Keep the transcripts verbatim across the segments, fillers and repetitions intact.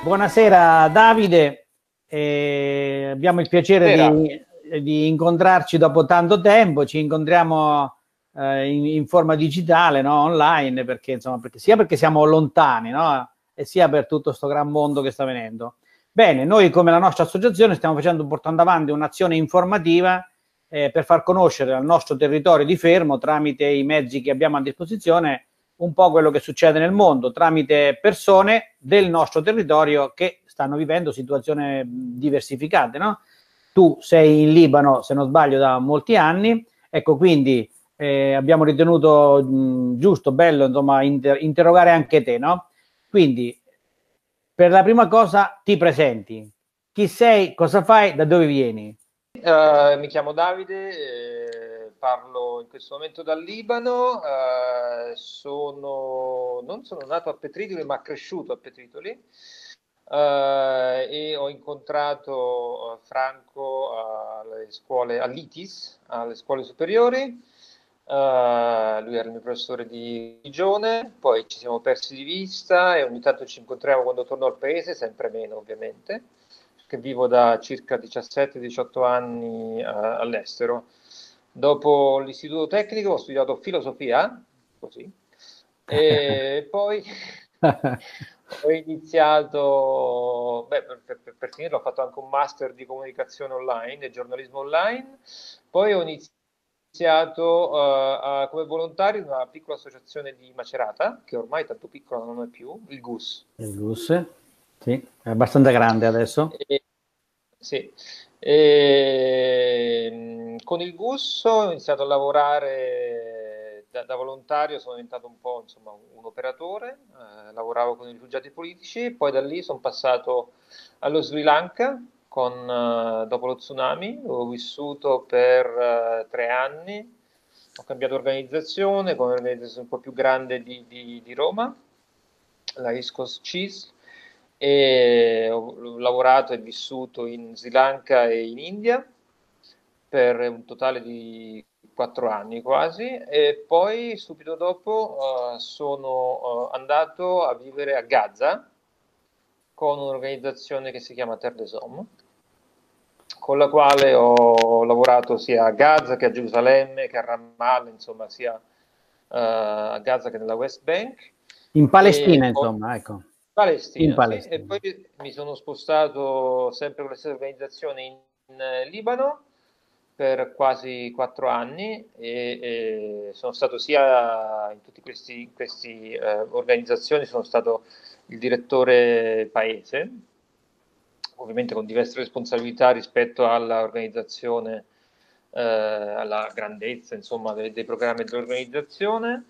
Buonasera Davide, eh, abbiamo il piacere di, di incontrarci dopo tanto tempo, ci incontriamo eh, in, in forma digitale, no? Online, perché, insomma, perché, sia perché siamo lontani, no? E sia per tutto questo gran mondo che sta venendo. Bene, noi come la nostra associazione stiamo facendo, portando avanti un'azione informativa eh, per far conoscere al nostro territorio di Fermo, tramite i mezzi che abbiamo a disposizione, un po' quello che succede nel mondo, tramite persone del nostro territorio che stanno vivendo situazioni diversificate, no? Tu sei in Libano, se non sbaglio, da molti anni, ecco, quindi eh, abbiamo ritenuto mh, giusto, bello, insomma, inter interrogare anche te, no? Quindi, per la prima cosa, ti presenti. Chi sei, cosa fai, da dove vieni? Uh, mi chiamo Davide, eh, parlo in questo momento dal Libano, uh, sono, non sono nato a Petritoli ma cresciuto a Petritoli uh, e ho incontrato Franco alle scuole, all'I T I S, alle scuole superiori. Uh, lui era il mio professore di religione, poi ci siamo persi di vista e ogni tanto ci incontriamo quando torno al paese, sempre meno ovviamente, che vivo da circa diciassette diciotto anni uh, all'estero. Dopo l'istituto tecnico ho studiato filosofia, così, e poi ho iniziato, beh, per, per, per finire ho fatto anche un master di comunicazione online e giornalismo online, poi ho iniziato iniziato uh, a, come volontario in una piccola associazione di Macerata, che ormai tanto piccola non è più, il G U S. Il G U S, sì, è abbastanza grande adesso. E, sì. E, con il G U S ho iniziato a lavorare da, da volontario, sono diventato un po' insomma, un operatore, eh, lavoravo con i rifugiati politici, poi da lì sono passato allo Sri Lanka, con, uh, dopo lo tsunami, ho vissuto per uh, tre anni, ho cambiato organizzazione, con un'organizzazione un po' più grande di, di, di Roma, la East Coast Cheese, e ho lavorato e vissuto in Sri Lanka e in India per un totale di quattro anni quasi, e poi subito dopo uh, sono uh, andato a vivere a Gaza con un'organizzazione che si chiama Terre des Hommes, con la quale ho lavorato sia a Gaza che a Gerusalemme che a Ramallah, insomma sia uh, a Gaza che nella West Bank. In Palestina, E poi, insomma, ecco. Palestina, In sì, e Palestina. poi mi sono spostato sempre con la stessa organizzazione in, in Libano per quasi quattro anni e, e sono stato sia in tutte queste eh, organizzazioni, sono stato il direttore paese, ovviamente con diverse responsabilità rispetto all'organizzazione, eh, alla grandezza insomma dei, dei programmi dell'organizzazione,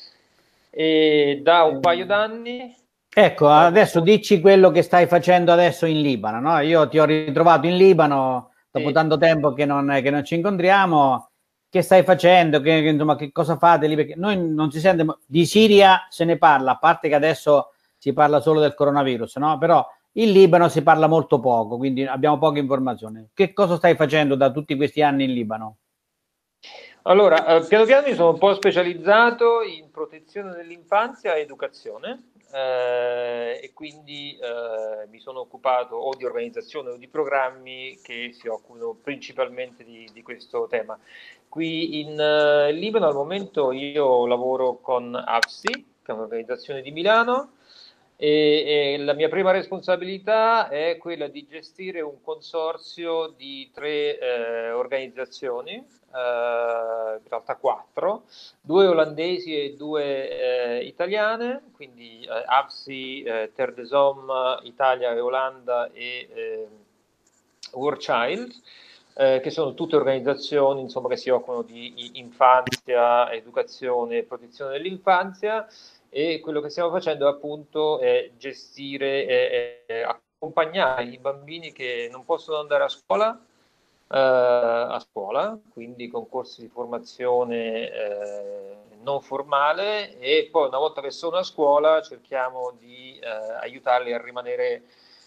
e da un paio d'anni. Ecco, adesso dici quello che stai facendo adesso in Libano, no? Io ti ho ritrovato in Libano dopo Sì. tanto tempo che non, che non ci incontriamo. Che stai facendo? Che, che, insomma, che cosa fate lì? Perché noi non si sente di Siria, se ne parla, a parte che adesso si parla solo del coronavirus, no? Però in Libano si parla molto poco, quindi abbiamo poche informazioni. Che cosa stai facendo da tutti questi anni in Libano? Allora, eh, piano piano mi sono un po' specializzato in protezione dell'infanzia e educazione, eh, e quindi eh, mi sono occupato o di organizzazione o di programmi che si occupano principalmente di, di questo tema. Qui in uh, Libano al momento io lavoro con A F S I, che è un'organizzazione di Milano, e, e la mia prima responsabilità è quella di gestire un consorzio di tre eh, organizzazioni, eh, in realtà quattro, due olandesi e due eh, italiane, quindi eh, A F S I, eh, Terre des Hommes, Italia e Olanda, e eh, War Child, eh, che sono tutte organizzazioni insomma, che si occupano di infanzia, educazione e protezione dell'infanzia. E quello che stiamo facendo appunto è gestire e, e accompagnare i bambini che non possono andare a scuola eh, a scuola, quindi con corsi di formazione eh, non formale, e poi una volta che sono a scuola cerchiamo di eh, aiutarli a rimanere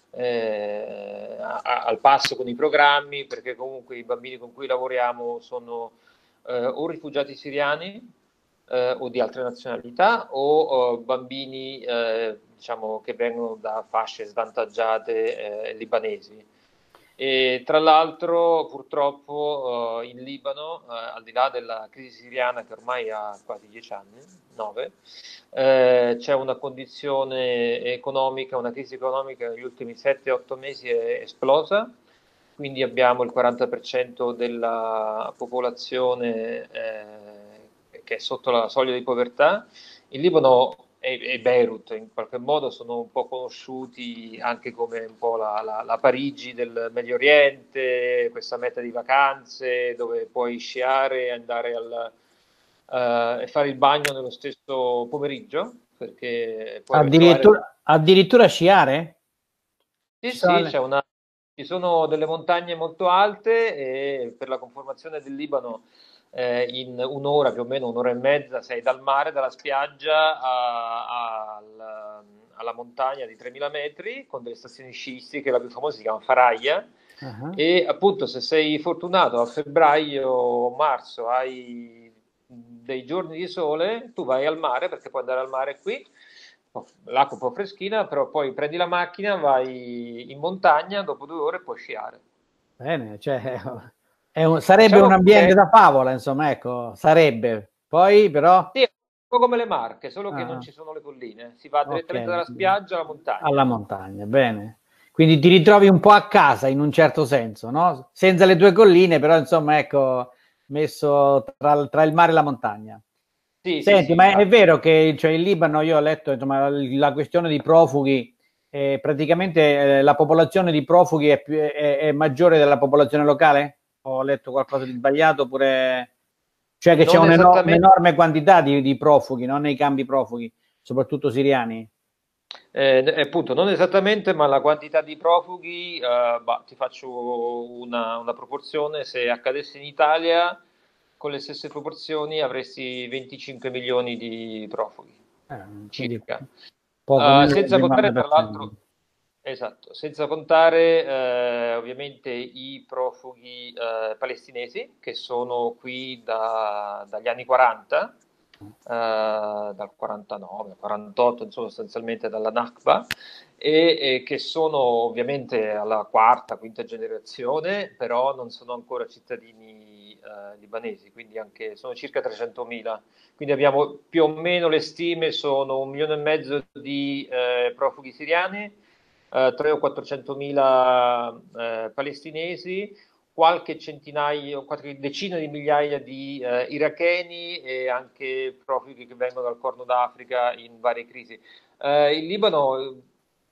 eh, a, a, al passo con i programmi, perché comunque i bambini con cui lavoriamo sono eh, o rifugiati siriani, Eh, o di altre nazionalità, o, o bambini eh, diciamo, che vengono da fasce svantaggiate eh, libanesi. E tra l'altro purtroppo eh, in Libano, eh, al di là della crisi siriana che ormai ha quasi dieci anni, nove, eh, c'è una condizione economica, una crisi economica negli ultimi sette otto mesi è esplosa, quindi abbiamo il quaranta per cento della popolazione eh, che è sotto la soglia di povertà. Il Libano e Beirut in qualche modo sono un po' conosciuti anche come un po' la, la, la Parigi del Medio Oriente, questa meta di vacanze dove puoi sciare e andare al, uh, e fare il bagno nello stesso pomeriggio, perché puoi Addirittura, trovare... addirittura sciare? Sì, Ci sono sì, le- c'è una... ci sono delle montagne molto alte e per la conformazione del Libano eh, in un'ora, più o meno un'ora e mezza, sei dal mare, dalla spiaggia a- a- al- alla montagna di tremila metri con delle stazioni sciistiche, la più famosa si chiama Faraglia. Uh-huh. E appunto se sei fortunato a febbraio o marzo hai dei giorni di sole, tu vai al mare perché puoi andare al mare qui, l'acqua un po' freschina, però poi prendi la macchina, vai in montagna, dopo due ore puoi sciare. Bene, cioè, è un- sarebbe un Diciamo ambiente che da favola, insomma, ecco, sarebbe. Poi però... sì, è un po' come le Marche, solo che non Ah, ci sono le colline, si va ok, direttamente dalla spiaggia alla alla montagna. montagna, bene. Quindi ti ritrovi un po' a casa in un certo senso, no? Senza le tue colline, però insomma, ecco, messo tra, tra il mare e la montagna. Sì, sì, Senti, sì, ma è infatti. vero che cioè, in Libano, io ho letto, insomma, la questione dei profughi, eh, praticamente eh, la popolazione di profughi è, più, è, è maggiore della popolazione locale? Ho letto qualcosa di sbagliato, oppure... Cioè che c'è Non un'eno- esattamente. un'enorme quantità di, di profughi, no? Nei campi profughi, soprattutto siriani. Eh, appunto, non esattamente, ma la quantità di profughi, eh, bah, ti faccio una, una proporzione, se accadesse in Italia, con le stesse proporzioni avresti venticinque milioni di profughi, Eh, quindi circa. poco Eh, meno del senza contare, tra cinquanta per cento. l'altro, esatto, senza contare eh, ovviamente i profughi eh, palestinesi, che sono qui da- dagli anni quaranta, eh, dal quarantanove, quarantotto, insomma, sostanzialmente dalla Nakba, e, e che sono ovviamente alla quarta, quinta generazione, però non sono ancora cittadini eh, libanesi, quindi anche, sono circa trecentomila. Quindi abbiamo più o meno le stime, sono un milione e mezzo di eh, profughi siriani, eh, tre o quattrocentomila eh, palestinesi, qualche centinaio, qualche decina di migliaia di eh, iracheni e anche profughi che vengono dal Corno d'Africa in varie crisi. Eh, il Libano eh,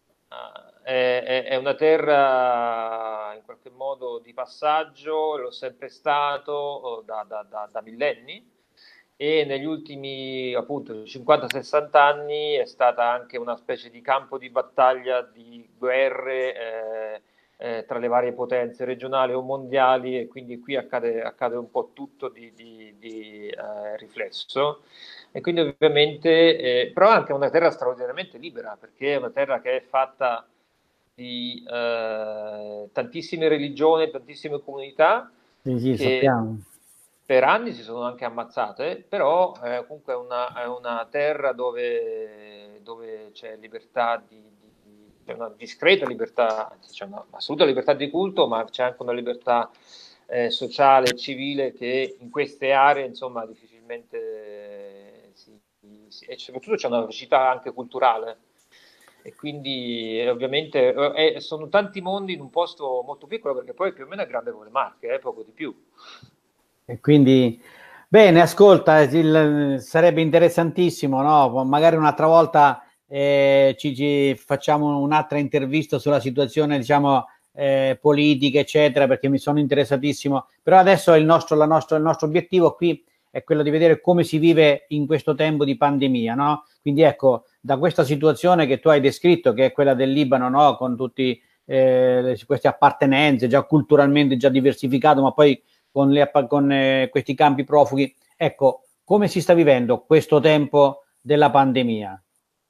è, è, è una terra in qualche modo di passaggio, lo è sempre stato da, da, da, da millenni, e negli ultimi appunto cinquanta sessanta anni è stata anche una specie di campo di battaglia di guerre eh, eh, tra le varie potenze regionali o mondiali, e quindi qui accade, accade un po' tutto di, di, di eh, riflesso. E quindi ovviamente, eh, però è anche una terra straordinariamente libera, perché è una terra che è fatta di eh, tantissime religioni, tantissime comunità Sì, sì, che sappiamo. per anni si sono anche ammazzate, però eh, comunque è una, è una terra dove, dove c'è libertà di, di, c'è una discreta libertà, anzi c'è un'assoluta libertà di culto, ma c'è anche una libertà eh, sociale e civile che in queste aree insomma difficilmente eh, si, si, e soprattutto c'è una velocità anche culturale. E quindi eh, ovviamente eh, sono tanti mondi in un posto molto piccolo, perché poi più o meno è grande come le Marche, eh, poco di più. E quindi, bene, ascolta, il- sarebbe interessantissimo, no? Magari un'altra volta eh, ci, ci facciamo un'altra intervista sulla situazione, diciamo, eh, politica, eccetera, perché mi sono interessatissimo. Però adesso il nostro, la nostro, il nostro obiettivo qui è quello di vedere come si vive in questo tempo di pandemia, no? Quindi ecco, da questa situazione che tu hai descritto, che è quella del Libano, no? Con tutte eh, queste appartenenze, già culturalmente già diversificato, ma poi con, le, con eh, questi campi profughi. Ecco, come si sta vivendo questo tempo della pandemia?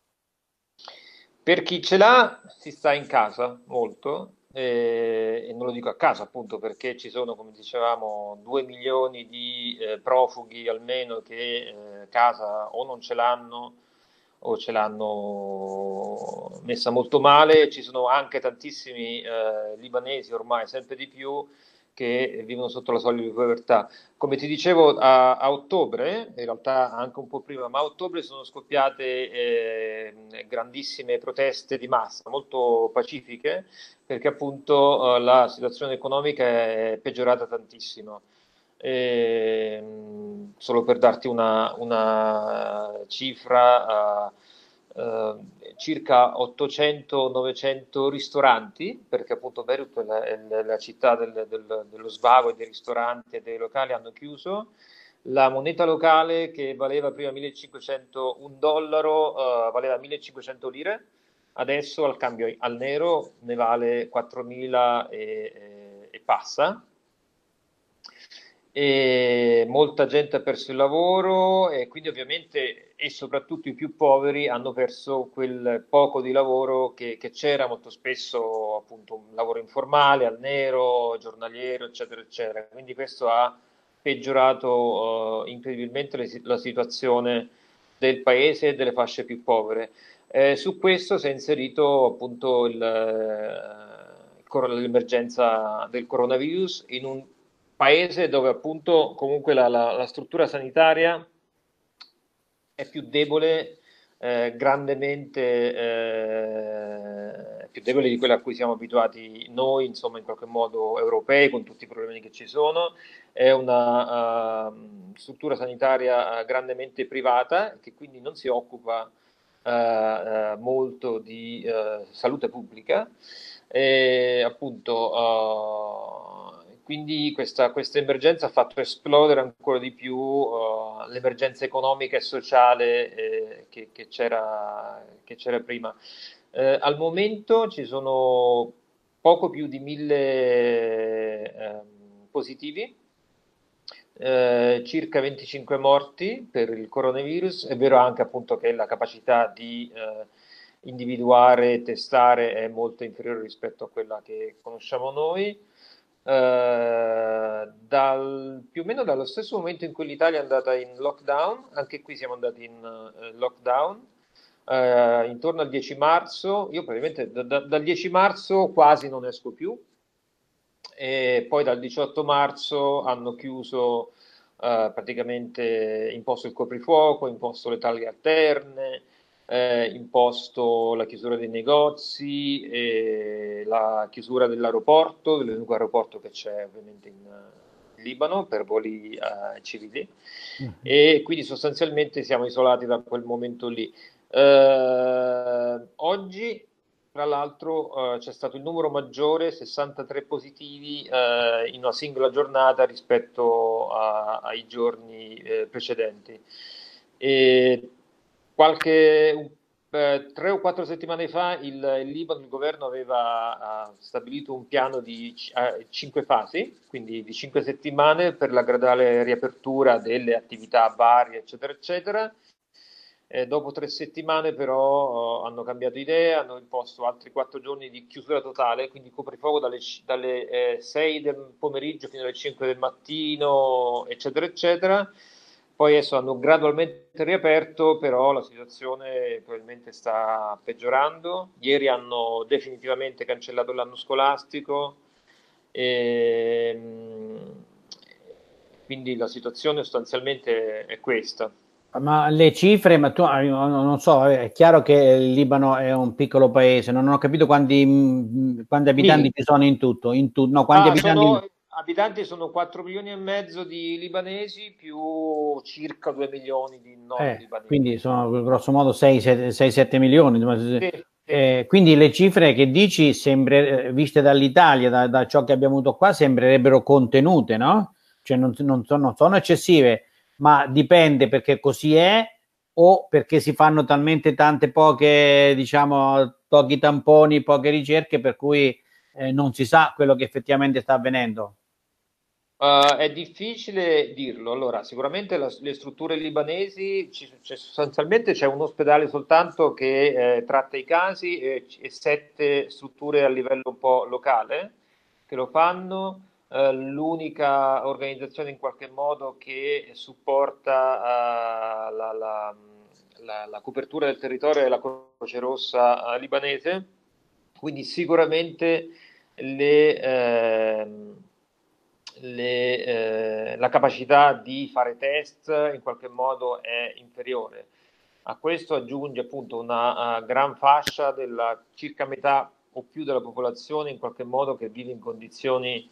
Per chi ce l'ha si sta in casa molto, eh, e non lo dico a caso appunto perché ci sono, come dicevamo, due milioni di eh, profughi almeno che eh, casa o non ce l'hanno o ce l'hanno messa molto male. Ci sono anche tantissimi eh, libanesi ormai, sempre di più, che vivono sotto la soglia di povertà. Come ti dicevo, a, a ottobre, in realtà anche un po' prima, ma a ottobre sono scoppiate eh, grandissime proteste di massa, molto pacifiche, perché appunto eh, la situazione economica è peggiorata tantissimo. E, solo per darti una, una cifra, uh, uh, circa ottocento novecento ristoranti, perché appunto Beirut è la, è la città del, del, dello svago e dei ristoranti e dei locali, hanno chiuso. La moneta locale, che valeva prima millecinquecento, un dollaro uh, valeva millecinquecento lire, adesso al cambio al nero ne vale quattromila e, e, e passa. E molta gente ha perso il lavoro, e quindi ovviamente, e soprattutto i più poveri, hanno perso quel poco di lavoro che, che c'era, molto spesso appunto un lavoro informale, al nero, giornaliero, eccetera, eccetera. Quindi questo ha peggiorato uh, incredibilmente le, la situazione del paese e delle fasce più povere. Eh, su questo si è inserito appunto il, eh, l'emergenza del coronavirus in un paese dove appunto comunque la, la, la struttura sanitaria è più debole, eh, grandemente eh, più debole di quella a cui siamo abituati noi, insomma, in qualche modo europei, con tutti i problemi che ci sono. È una uh, struttura sanitaria uh, grandemente privata, che quindi non si occupa uh, uh, molto di uh, salute pubblica, e appunto uh, quindi questa, questa emergenza ha fatto esplodere ancora di più uh, l'emergenza economica e sociale eh, che, che, c'era, che c'era prima. Eh, al momento ci sono poco più di mille eh, positivi, eh, circa venticinque morti per il coronavirus. È vero anche appunto che la capacità di eh, individuare e testare è molto inferiore rispetto a quella che conosciamo noi. Uh, dal, più o meno dallo stesso momento in cui l'Italia è andata in lockdown, anche qui siamo andati in uh, lockdown, uh, intorno al dieci marzo. Io praticamente da, da, dal dieci marzo quasi non esco più, e poi dal diciotto marzo hanno chiuso, uh, praticamente imposto il coprifuoco, imposto le taglie alterne, eh, imposto la chiusura dei negozi e la chiusura dell'aeroporto, dell'unico aeroporto che c'è ovviamente in, in Libano per voli eh, civili, mm-hmm. E quindi sostanzialmente siamo isolati da quel momento lì. Eh, oggi tra l'altro eh, c'è stato il numero maggiore, sessantatré positivi eh, in una singola giornata rispetto a, ai giorni eh, precedenti. E qualche eh, tre o quattro settimane fa il, il Libano, il governo aveva uh, stabilito un piano di uh, cinque fasi, quindi di cinque settimane per la graduale riapertura delle attività varie, eccetera, eccetera. Eh, dopo tre settimane però uh, hanno cambiato idea, hanno imposto altri quattro giorni di chiusura totale, quindi coprifuoco dalle, dalle eh, sei del pomeriggio fino alle cinque del mattino, eccetera, eccetera. Poi adesso hanno gradualmente riaperto, però la situazione probabilmente sta peggiorando. Ieri hanno definitivamente cancellato l'anno scolastico, e quindi la situazione sostanzialmente è questa. Ma le cifre, ma tu non so, è chiaro che il Libano è un piccolo paese, non ho capito quanti, quanti abitanti ci sono in tutto, in tu, no, quanti ah, abitanti... Sono, abitanti sono quattro milioni e mezzo di libanesi più circa due milioni di non eh, libanesi. Quindi sono grosso modo sei sette milioni. Sì, sì. Eh, quindi le cifre che dici, sempre, viste dall'Italia, da, da ciò che abbiamo avuto qua, sembrerebbero contenute, no? Cioè non, non, sono, non sono eccessive, ma dipende perché così è o perché si fanno talmente tante poche, diciamo, pochi tamponi, poche ricerche, per cui eh, non si sa quello che effettivamente sta avvenendo. Uh, è difficile dirlo. Allora, sicuramente la, le strutture libanesi, ci, c'è, sostanzialmente c'è un ospedale soltanto che eh, tratta i casi e, e sette strutture a livello un po' locale che lo fanno. Uh, l'unica organizzazione in qualche modo che supporta uh, la, la, la, la copertura del territorio della Croce Rossa eh, libanese, quindi sicuramente le, eh, le, eh, la capacità di fare test in qualche modo è inferiore. A questo aggiunge appunto una uh, gran fascia della circa metà o più della popolazione in qualche modo che vive in condizioni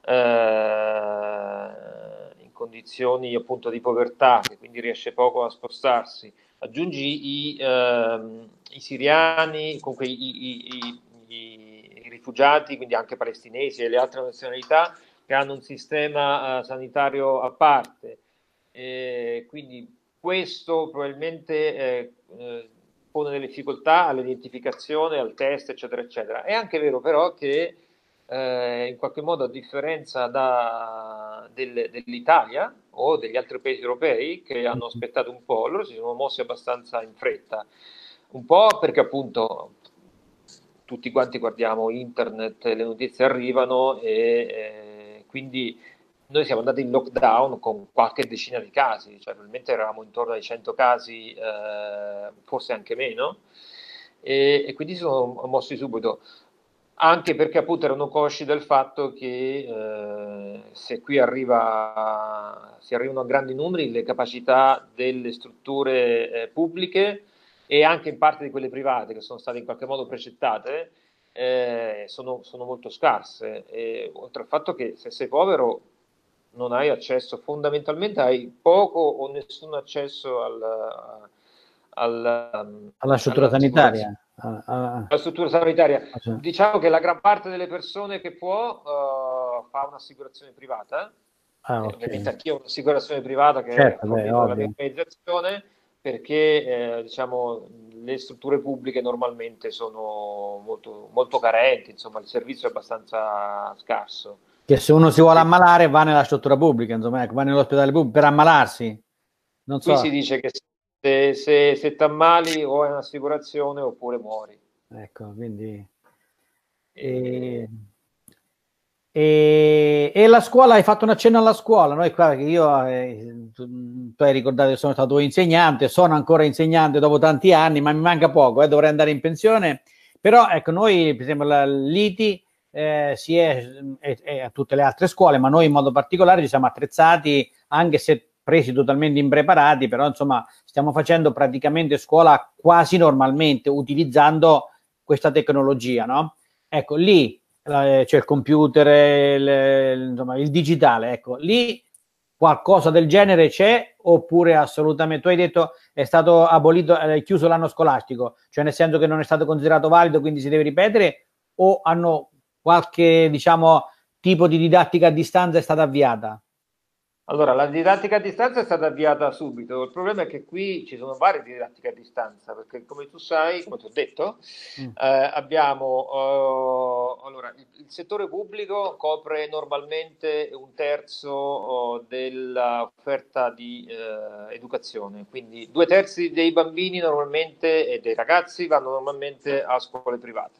eh, in condizioni appunto di povertà, che quindi riesce poco a spostarsi. Aggiungi i, eh, i siriani, comunque i, i, i, i, rifugiati, quindi anche palestinesi e le altre nazionalità che hanno un sistema uh, sanitario a parte. E quindi questo probabilmente eh, eh, pone delle difficoltà all'identificazione, al test, eccetera, eccetera. È anche vero però che eh, in qualche modo, a differenza da, del, dell'Italia o degli altri paesi europei che hanno aspettato un po', loro si sono mossi abbastanza in fretta. Un po' perché appunto tutti quanti guardiamo internet, le notizie arrivano e eh, quindi noi siamo andati in lockdown con qualche decina di casi, cioè probabilmente eravamo intorno ai cento casi, eh, forse anche meno, e, e quindi si sono mossi subito, anche perché appunto erano consci del fatto che eh, se qui arriva, si arrivano a grandi numeri, le capacità delle strutture eh, pubbliche e anche in parte di quelle private che sono state in qualche modo precettate, eh, sono, sono molto scarse. E, oltre al fatto che se sei povero non hai accesso, fondamentalmente hai poco o nessun accesso al, al, alla struttura sanitaria. Ah, ah, alla struttura sanitaria. ah, sì. Diciamo che la gran parte delle persone che può uh, fa un'assicurazione privata. Ah, Eh, okay. ovviamente anch'io ho un'assicurazione privata che certo, provviene beh, dalla mia ovvio. organizzazione, perché eh, diciamo, le strutture pubbliche normalmente sono molto, molto carenti, insomma il servizio è abbastanza scarso. Che se uno si vuole E ammalare va nella struttura pubblica, insomma, ecco, va nell'ospedale pubblico per ammalarsi. Non qui so. si dice che se, se, se ti ammali o hai un'assicurazione oppure muori. Ecco, quindi... E... E... E, e la scuola, hai fatto un accenno alla scuola, noi qua, che io, eh, tu, tu hai ricordato che sono stato insegnante, sono ancora insegnante dopo tanti anni, ma mi manca poco, eh, dovrei andare in pensione, però ecco, noi per esempio l'I T I eh, si è, è, è a tutte le altre scuole, ma noi in modo particolare ci siamo attrezzati, anche se presi totalmente impreparati, però insomma stiamo facendo praticamente scuola quasi normalmente, utilizzando questa tecnologia, no? Ecco, lì c'è il computer, il, insomma, il digitale, ecco, lì qualcosa del genere c'è oppure assolutamente, tu hai detto è stato abolito, è chiuso l'anno scolastico, cioè nel senso che non è stato considerato valido, quindi si deve ripetere, o hanno qualche, diciamo, tipo di didattica a distanza è stata avviata? Allora, la didattica a distanza è stata avviata subito. Il problema è che qui ci sono varie didattiche a distanza, perché come tu sai, come ti ho detto, Mm. eh, abbiamo eh, allora, il, il settore pubblico copre normalmente un terzo oh, dell'offerta di eh, educazione, quindi due terzi dei bambini normalmente e dei ragazzi vanno normalmente a scuole private.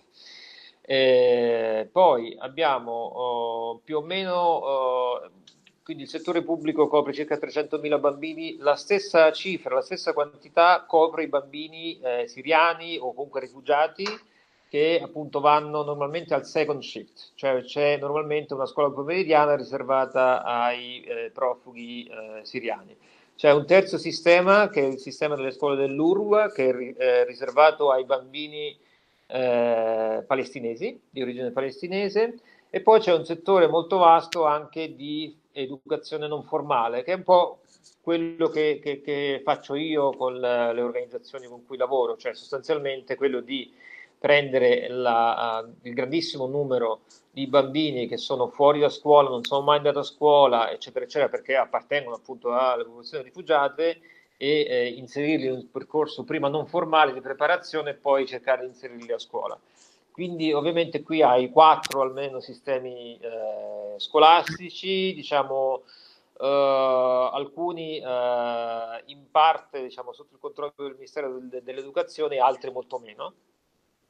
Eh, poi abbiamo oh, più o meno oh, quindi il settore pubblico copre circa trecentomila bambini, la stessa cifra, la stessa quantità copre i bambini eh, siriani o comunque rifugiati che appunto vanno normalmente al second shift, cioè c'è normalmente una scuola pomeridiana riservata ai eh, profughi eh, siriani. C'è un terzo sistema che è il sistema delle scuole dell'U R W, che è eh, riservato ai bambini eh, palestinesi, di origine palestinese, e poi c'è un settore molto vasto anche di educazione non formale, che è un po' quello che, che, che faccio io con le organizzazioni con cui lavoro, cioè sostanzialmente quello di prendere la, uh, il grandissimo numero di bambini che sono fuori da scuola, non sono mai andati a scuola, eccetera, eccetera, perché appartengono appunto alle popolazioni rifugiate, e eh, inserirli in un percorso prima non formale di preparazione e poi cercare di inserirli a scuola. Quindi ovviamente qui hai quattro almeno sistemi eh, scolastici, diciamo eh, alcuni eh, in parte diciamo, sotto il controllo del Ministero dell'Educazione, altri molto meno.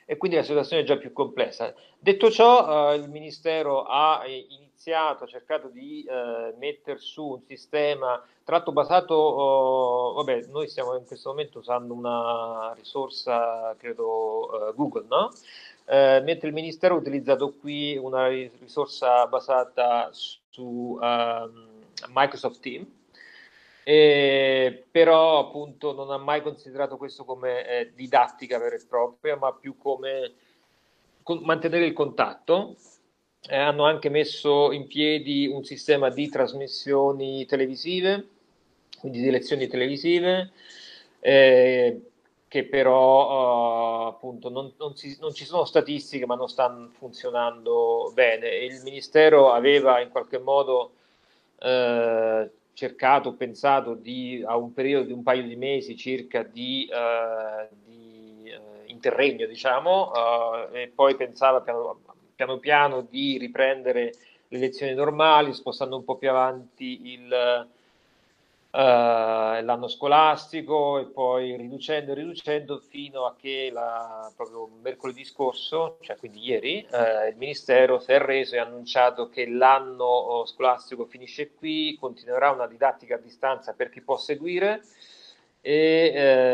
e quindi la situazione è già più complessa. Detto ciò, eh, il Ministero ha iniziato, ha cercato di eh, mettere su un sistema, tra l'altro basato, oh, vabbè, noi stiamo in questo momento usando una risorsa, credo, eh, Google, no? Eh, mentre il Ministero ha utilizzato qui una risorsa basata su um, Microsoft Teams, eh, però appunto non ha mai considerato questo come eh, didattica vera e propria, ma più come con, mantenere il contatto. Eh, hanno anche messo in piedi un sistema di trasmissioni televisive, quindi di lezioni televisive, eh, che però uh, appunto non, non, si, non ci sono statistiche, ma non stanno funzionando bene. Il Ministero aveva in qualche modo eh, cercato, pensato di, a un periodo di un paio di mesi circa di, uh, di uh, interregno, diciamo, uh, e poi pensava piano, piano piano di riprendere le lezioni normali, spostando un po' più avanti il Uh, l'anno scolastico e poi riducendo e riducendo fino a che la, proprio mercoledì scorso, cioè quindi ieri, uh, il Ministero si è reso e ha annunciato che l'anno scolastico finisce qui, continuerà una didattica a distanza per chi può seguire e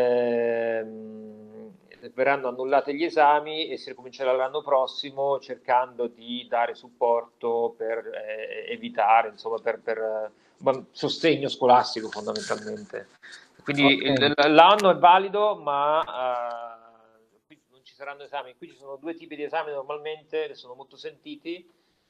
ehm, verranno annullati gli esami e si ricomincerà l'anno prossimo cercando di dare supporto per eh, evitare, insomma, per, per sostegno scolastico fondamentalmente. Quindi okay. L'anno è valido, ma uh, qui non ci saranno esami. Qui ci sono due tipi di esami normalmente, che sono molto sentiti,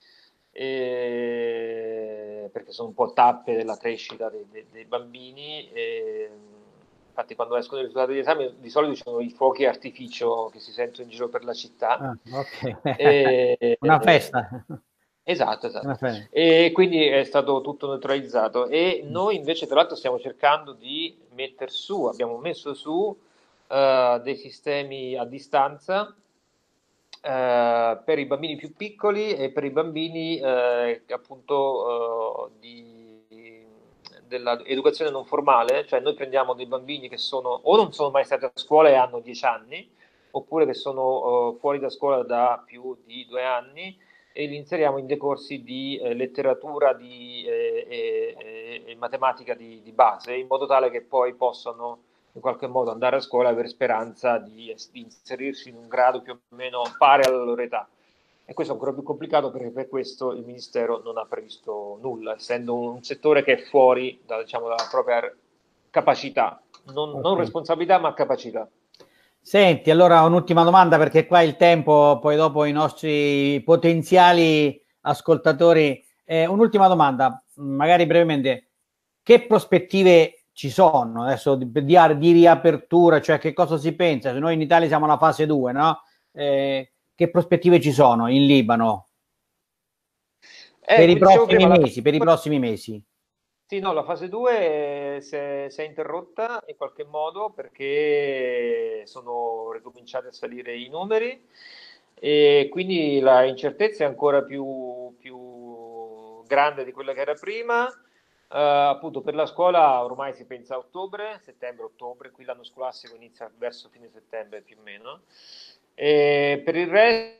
eh, perché sono un po' tappe della crescita dei, dei, dei bambini. E, infatti quando escono i risultati degli esami di solito ci sono i fuochi artificio che si sentono in giro per la città. Ah, okay. e, Una festa. Esatto, esatto. E quindi è stato tutto neutralizzato e noi invece tra l'altro stiamo cercando di mettere su, abbiamo messo su uh, dei sistemi a distanza uh, per i bambini più piccoli e per i bambini uh, appunto uh, di, dell'educazione non formale, cioè noi prendiamo dei bambini che sono o non sono mai stati a scuola e hanno dieci anni, oppure che sono uh, fuori da scuola da più di due anni, e li inseriamo in dei corsi di eh, letteratura di, eh, e, e matematica di, di base, in modo tale che poi possano in qualche modo andare a scuola e avere speranza di, di inserirsi in un grado più o meno pari alla loro età. E questo è ancora più complicato perché per questo il Ministero non ha previsto nulla, essendo un settore che è fuori da, diciamo, dalla propria capacità, non, okay. non responsabilità ma capacità. Senti, allora un'ultima domanda, perché qua il tempo, poi dopo i nostri potenziali ascoltatori. Eh, un'ultima domanda, magari brevemente. Che prospettive ci sono adesso di, di, di riapertura? Cioè che cosa si pensa? Noi in Italia siamo alla fase due, no? Eh, che prospettive ci sono in Libano? Eh, per, i prossimi mesi, la... per i prossimi mesi? Sì, no, la fase due si è, si è interrotta in qualche modo perché sono ricominciati a salire i numeri e quindi la incertezza è ancora più, più grande di quella che era prima. Uh, appunto per la scuola ormai si pensa a ottobre, settembre-ottobre, qui l'anno scolastico inizia verso fine settembre più o meno. E per il resto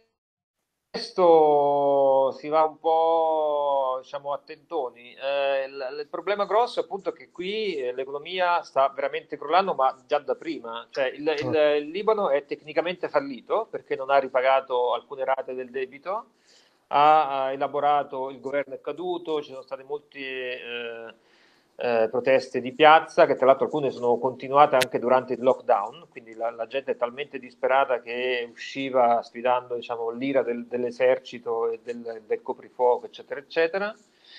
Questo si va un po', diciamo, a tentoni. Eh, il, il problema grosso è appunto che qui eh, l'economia sta veramente crollando, ma già da prima. Cioè il, il, il Libano è tecnicamente fallito perché non ha ripagato alcune rate del debito, ha, ha elaborato, il governo è caduto, ci sono state molte eh, eh, proteste di piazza, che tra l'altro alcune sono continuate anche durante il lockdown, quindi la, la gente è talmente disperata che usciva sfidando, diciamo, l'ira del, dell'esercito e del, del coprifuoco, eccetera, eccetera.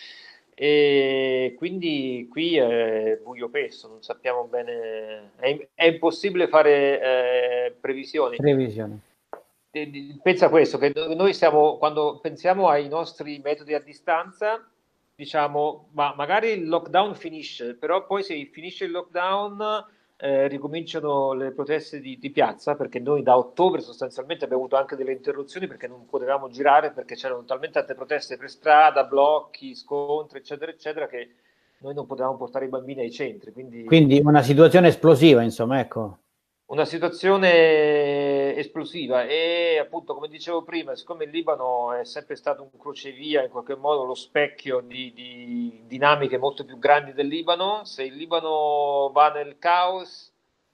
E quindi qui è buio pesto, non sappiamo bene, è, è impossibile fare eh, previsioni. Previsioni. Pensa a questo, che noi stiamo, quando pensiamo ai nostri metodi a distanza, diciamo, ma magari il lockdown finisce, però poi se finisce il lockdown eh, ricominciano le proteste di, di piazza, perché noi da ottobre sostanzialmente abbiamo avuto anche delle interruzioni perché non potevamo girare, perché c'erano talmente tante proteste per strada, blocchi, scontri, eccetera, eccetera, che noi non potevamo portare i bambini ai centri. Quindi, quindi una situazione esplosiva, insomma, ecco. una situazione esplosiva e appunto, come dicevo prima, siccome il Libano è sempre stato un crocevia, in qualche modo lo specchio di, di dinamiche molto più grandi del Libano, se il Libano va nel caos,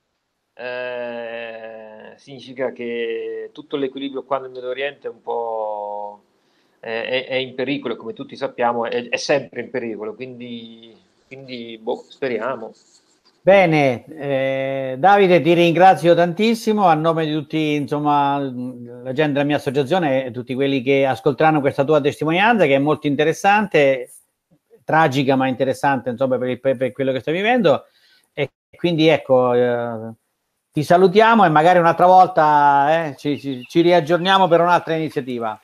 eh, significa che tutto l'equilibrio qua nel Medio Oriente è un po' è, è in pericolo, come tutti sappiamo è, è sempre in pericolo, quindi, quindi boh, speriamo. Bene, eh, Davide, ti ringrazio tantissimo a nome di tutti, insomma, la gente della mia associazione e tutti quelli che ascolteranno questa tua testimonianza, che è molto interessante, tragica ma interessante, insomma, per, il, per quello che stai vivendo. E quindi ecco, eh, ti salutiamo e magari un'altra volta eh, ci, ci, ci riaggiorniamo per un'altra iniziativa.